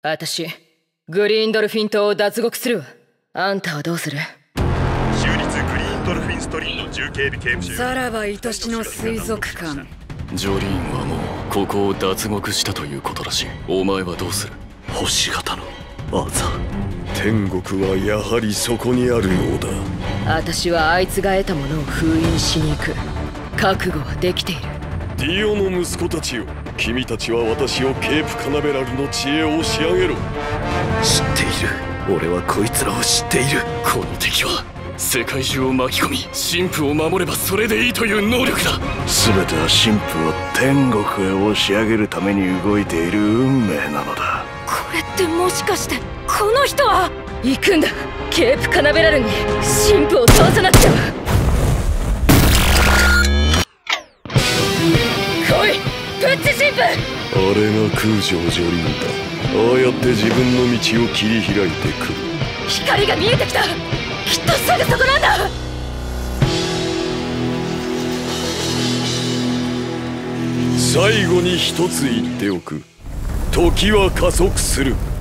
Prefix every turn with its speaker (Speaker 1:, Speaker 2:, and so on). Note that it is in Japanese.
Speaker 1: 私グリーンドルフィン島を脱獄するわ。あんたはどうする？
Speaker 2: 州立グリーンドルフィンストリート重警備刑務所。
Speaker 3: さらば愛しの水族館。
Speaker 4: ジョリーンはもうここを脱獄したということらしい。お前はどうする？
Speaker 5: 星型のあざ。天国はやはりそこにあるようだ。
Speaker 1: 私はあいつが得たものを封印しに行く。覚悟はできている。
Speaker 5: ディオの息子たちよ、君たちは私をケープカナベラルの知恵を仕上げろ。
Speaker 6: 知っている。俺はこいつらを知っている。
Speaker 4: この敵は世界中を巻き込み神父を守ればそれでいいという能力だ。
Speaker 6: 全ては神父を天国へ押し上げるために動いている運命なのだ。
Speaker 3: これってもしかしてこの人は？
Speaker 1: 行くんだ。ケープカナベラルに神父を通さなくちゃ。来いプッチ神父。
Speaker 5: あれが空城ジョリーンだ。ああやって自分の道を切り開いてくる。
Speaker 1: 光が見えてきた。きっとすぐそこなんだ。
Speaker 5: 最後に一つ言っておく。時は加速する。